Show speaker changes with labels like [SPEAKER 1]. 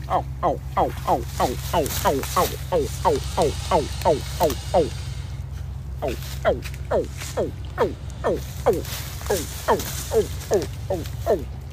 [SPEAKER 1] oh, oh, oh, oh, oh, oh, oh, oh, oh, oh, oh, oh, oh, oh, oh. Oh, oh, oh, oh, oh, oh, oh, oh, oh, oh, oh, oh, oh.